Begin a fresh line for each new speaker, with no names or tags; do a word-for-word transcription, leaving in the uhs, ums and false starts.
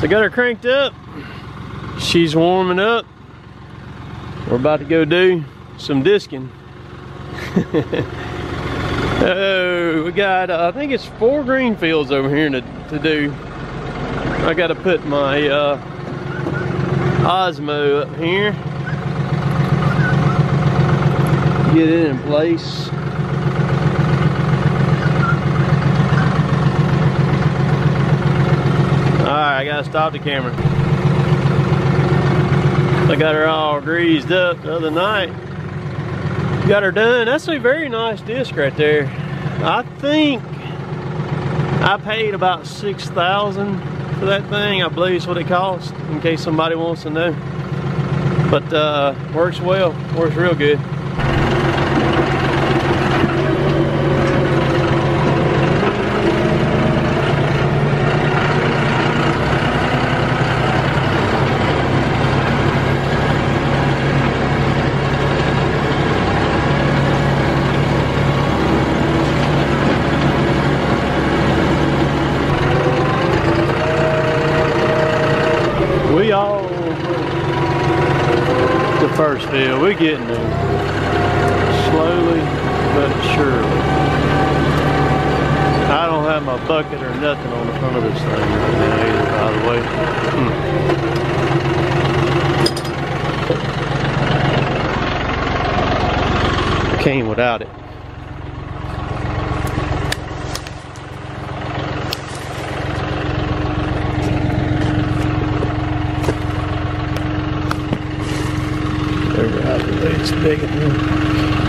So I got her cranked up. She's warming up. We're about to go do some disking. Oh, we got, uh, I think it's four green fields over here to, to do. I got to put my uh, Osmo up here. Get it in place. Alright, I gotta stop the camera. I got her all greased up the other night. Got her done. That's a very nice disc right there. I think I paid about six thousand dollars for that thing. I believe it's what it cost, in case somebody wants to know. But uh, works well, works real good. We all the first field, we're getting there. Slowly but surely. I don't have my bucket or nothing on the front of this thing right now either, by the way. Hmm. Came without it. It's big enough.